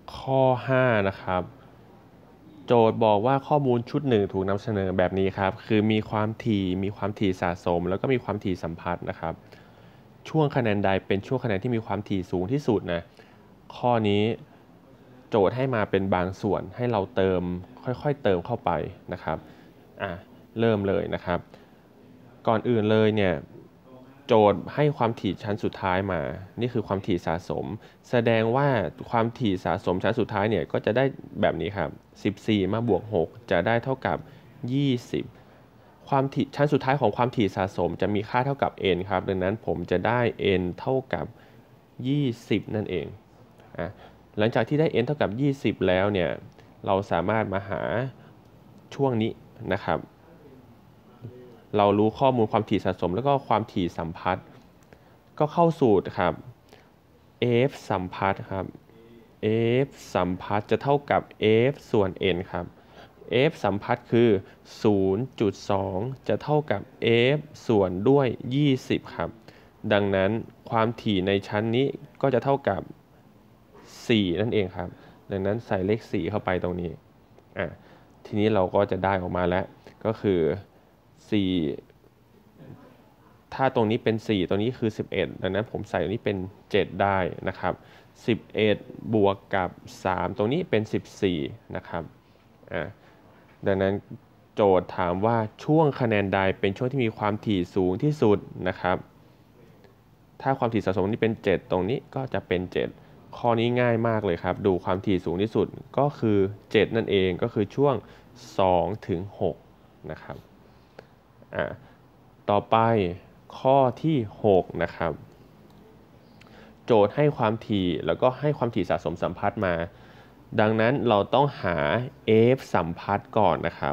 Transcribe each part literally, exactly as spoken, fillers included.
ข้อห้านะครับโจทย์บอกว่าข้อมูลชุดหนึ่งถูกนำเสนอแบบนี้ครับคือมีความถี่มีความถี่สะสมแล้วก็มีความถี่สัมพัทธ์นะครับช่วงคะแนนใดเป็นช่วงคะแนนที่มีความถี่สูงที่สุดนะข้อนี้โจทย์ให้มาเป็นบางส่วนให้เราเติมค่อยๆเติมเข้าไปนะครับอ่ะเริ่มเลยนะครับก่อนอื่นเลยเนี่ยโจทย์ให้ความถี่ชั้นสุดท้ายมานี่คือความถี่สะสมแสดงว่าความถี่สะสมชั้นสุดท้ายเนี่ยก็จะได้แบบนี้ครับสิบสี่มาบวกหกจะได้เท่ากับยี่สิบความถี่ชั้นสุดท้ายของความถี่สะสมจะมีค่าเท่ากับ n ครับดังนั้นผมจะได้ n เท่ากับยี่สิบนั่นเองอ่ะหลังจากที่ได้ n เท่ากับยี่สิบแล้วเนี่ยเราสามารถมาหาช่วงนี้นะครับเรารู้ข้อมูลความถี่สะสมแล้วก็ความถี่สัมพัทธ์ก็เข้าสูตรครับ f สัมพัทธ์ครับ f สัมพัทธ์จะเท่ากับ f ส่วน n ครับ f สัมพัทธ์คือ ศูนย์จุดสอง จะเท่ากับ f ส่วนด้วยยี่สิบครับดังนั้นความถี่ในชั้นนี้ก็จะเท่ากับสี่นั่นเองครับดังนั้นใส่เลขสี่เข้าไปตรงนี้อ่ะทีนี้เราก็จะได้ออกมาแล้วก็คือสี่ถ้าตรงนี้เป็นสี่ตรงนี้คือสิบเอ็ดดังนั้นผมใส่ตรงนี้เป็นเจ็ดได้นะครับสิบเอ็ดบวกกับสามตรงนี้เป็นสิบสี่นะครับอ่ะดังนั้นโจทย์ถามว่าช่วงคะแนนใดเป็นช่วงที่มีความถี่สูงที่สุดนะครับถ้าความถี่สะสมนี้เป็นเจ็ดตรงนี้ก็จะเป็นเจ็ดข้อนี้ง่ายมากเลยครับดูความถี่สูงที่สุดก็คือเจ็ดนั่นเองก็คือช่วงสองถึงหกนะครับอ่าต่อไปข้อที่หกนะครับโจทย์ให้ความถี่แล้วก็ให้ความถี่สะสมสัมพัทธ์มาดังนั้นเราต้องหา f สัมพัทธ์ก่อนนะครับ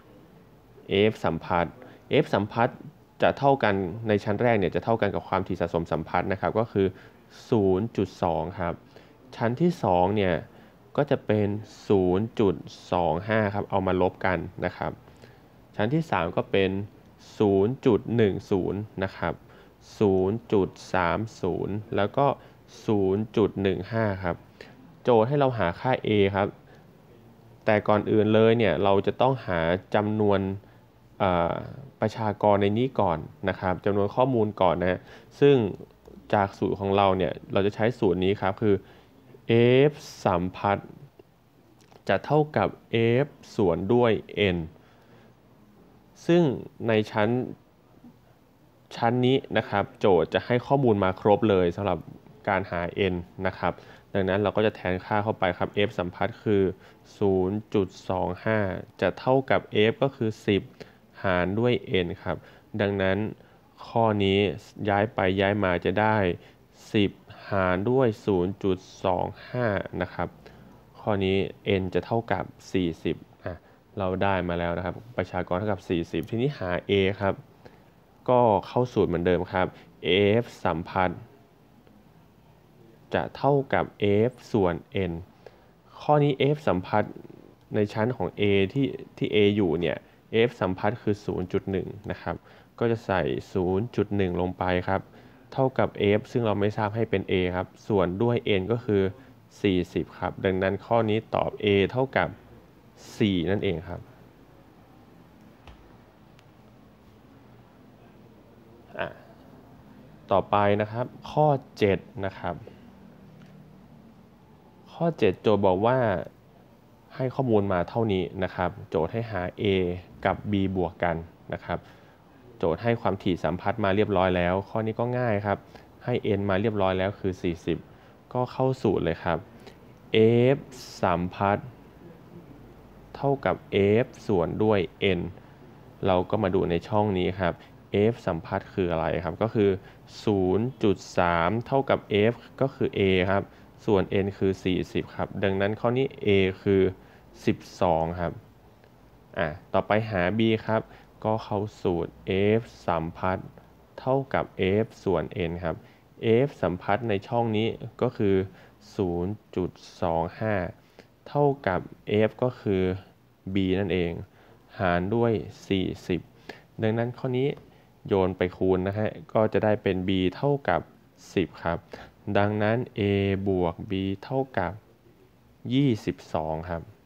f สัมพัทธ์ f สัมพัทธ์จะเท่ากันในชั้นแรกเนี่ยจะเท่ากันกับความถี่สะสมสัมพัทธ์นะครับก็คือ ศูนย์จุดสอง ครับชั้นที่สองเนี่ยก็จะเป็น ศูนย์จุดสองห้า ครับเอามาลบกันนะครับชั้นที่สามก็เป็น ศูนย์จุดหนึ่งศูนย์ นะครับ ศูนย์จุดสามศูนย์ แล้วก็ ศูนย์จุดหนึ่งห้า ครับโจทย์ให้เราหาค่า a ครับแต่ก่อนอื่นเลยเนี่ยเราจะต้องหาจำนวนประชากรในนี้ก่อนนะครับจำนวนข้อมูลก่อนนะซึ่งจากสูตรของเราเนี่ยเราจะใช้สูตรนี้ครับคือ f สัมพัทธ์จะเท่ากับ f ส่วนด้วย n ซึ่งในชั้นชั้นนี้นะครับโจทย์จะให้ข้อมูลมาครบเลยสำหรับการหา n นะครับดังนั้นเราก็จะแทนค่าเข้าไปครับ f สัมพัทธ์คือ ศูนย์จุดสองห้า จะเท่ากับ f ก็คือสิบหารด้วย n ครับดังนั้นข้อนี้ย้ายไปย้ายมาจะได้สิบหารด้วย ศูนย์จุดสองห้า นะครับข้อนี้ n จะเท่ากับสี่สิบอ่ะเราได้มาแล้วนะครับประชากรเท่ากับสี่สิบทีนี้หา a ครับก็เข้าสูตรเหมือนเดิมครับ f สัมพัทธ์จะเท่ากับ f ส่วน n ข้อนี้ f สัมพัทธ์ในชั้นของ a ที่ที่ a อยู่เนี่ย f สัมพัทธ์คือ ศูนย์จุดหนึ่ง นะครับก็จะใส่ ศูนย์จุดหนึ่ง ลงไปครับเท่ากับ f ซึ่งเราไม่ทราบให้เป็น a ครับส่วนด้วย n ก็คือสี่สิบครับดังนั้นข้อนี้ตอบ a เท่ากับสี่นั่นเองครับต่อไปนะครับข้อเจ็ดนะครับข้อเจ็ดโจทย์บอกว่าให้ข้อมูลมาเท่านี้นะครับโจทย์ให้หา a กับ b บวกกันนะครับโจทย์ให้ความถี่สัมพัทธ์มาเรียบร้อยแล้วข้อนี้ก็ง่ายครับให้ n มาเรียบร้อยแล้วคือสี่สิบก็เข้าสูตรเลยครับ f สัมพัทธ์เท่ากับ f ส่วนด้วย n เราก็มาดูในช่องนี้ครับ f สัมพัทธ์คืออะไรครับก็คือ ศูนย์จุดสาม เท่ากับ f ก็คือ a ครับส่วน n คือสี่สิบครับดังนั้นข้อนี้ a คือสิบสองครับอ่ะต่อไปหา b ครับก็เข้าสูตร f สัมพัทธ์เท่ากับ f ส่วน n ครับ f สัมพัทธ์ในช่องนี้ก็คือ ศูนย์จุดสองห้า เท่ากับ f ก็คือ b นั่นเองหารด้วยสี่สิบดังนั้นข้อนี้โยนไปคูณนะฮะก็จะได้เป็น b เท่ากับสิบครับดังนั้น a บวก b เท่ากับยี่สิบสองครับ